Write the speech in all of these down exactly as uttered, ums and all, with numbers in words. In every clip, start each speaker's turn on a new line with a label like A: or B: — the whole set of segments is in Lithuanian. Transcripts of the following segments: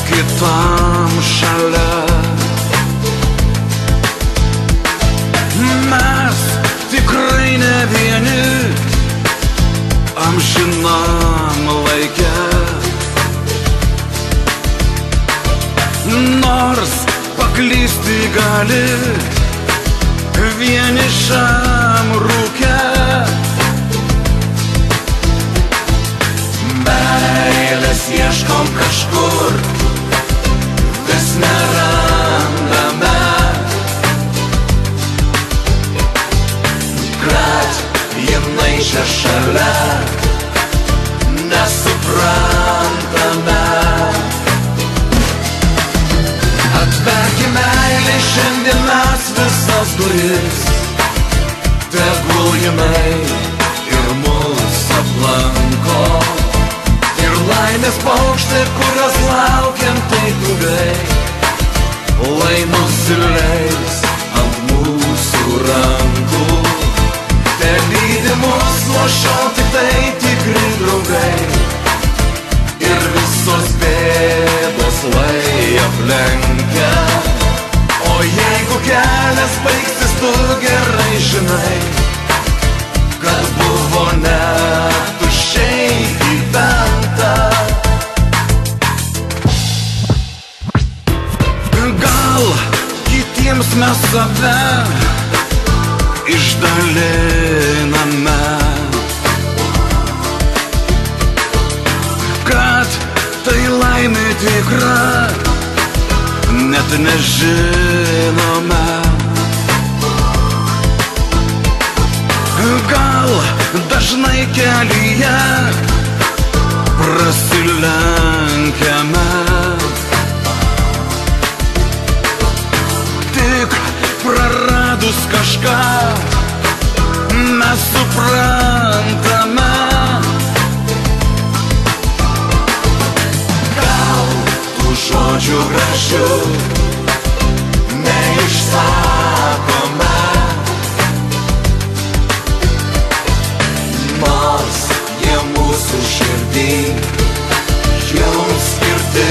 A: kitam šalia. Mes tikrai ne vieni amžinam laike, nors paklysti gali vienišam rūke. Meilės ieškom kažkur, vis nerandame, kad jinai čia šalia, nesuprantame. Atverki meilei šiandien mes visas duris, tegul jinai ir mus aplanko. Ir laimės paukštai, kurios laukiam taip ilgai, lai nusileis ant mūsų rankų. Te lydi mus nuo šiol tik tai tikri draugai, ir visos bėdos lai aplenkia. O jeigu kelias baigsis, tu gerai žinai, kad buvo ne tuščiai gyventa. Gal kitiems mes save išdaliname, kad tai laimė tikra, net nežinome. Gal dažnai kelyje prasilenkiame, tik praradus kažką mes suprantame. Gal tų žodžių gražių neišsakome, nors jie mūsų širdį jums skirti.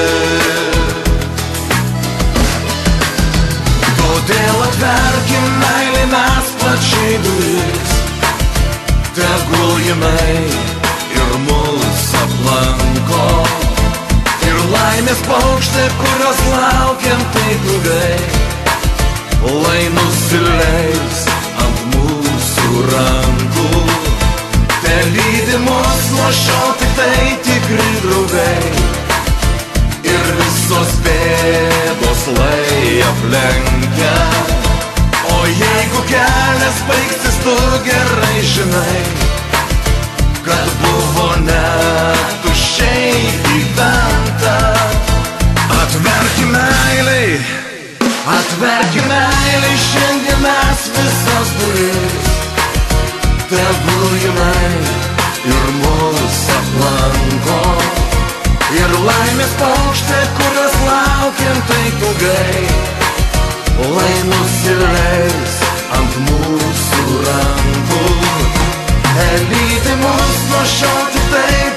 A: Todėl atverkim meilei mes plačiai duris, tegul jinai ir mus aplanko. Ir laimės paukštai, kurios laukiam taip ilgai, lai nusileis ant mūsų rankų. Te lydi mus nuo šiol tik tai tikri draugai, ir visos bėdos lai aplenkia. O jeigu kelias baigsis, tu gerai žinai, kad buvo ne tuščiai gyventa. Atverki meilei, atverki meilei šiandien mes visas duris, tegul jinai ir mus aplanko. Ir laimės paukštai, kurios laukiam taip ilgai, lai nusileis ant mūsų rankų. Te lydi mus nuo šiol tik taip